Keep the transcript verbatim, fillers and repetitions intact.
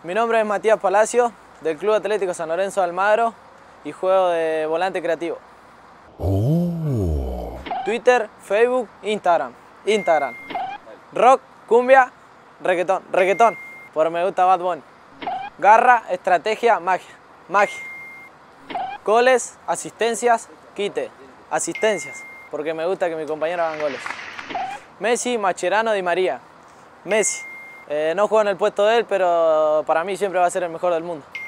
Mi nombre es Matías Palacio, del Club Atlético San Lorenzo de Almagro y juego de volante creativo. Oh. Twitter, Facebook, Instagram. Instagram. Rock, cumbia, reggaetón. Reggaetón, porque me gusta Bad Bunny. Garra, estrategia, magia. Magia. Goles, asistencias, quite. Asistencias, porque me gusta que mi compañero hagan goles. Messi, Mascherano, Di María. Messi. Eh, no juego en el puesto de él, pero para mí siempre va a ser el mejor del mundo.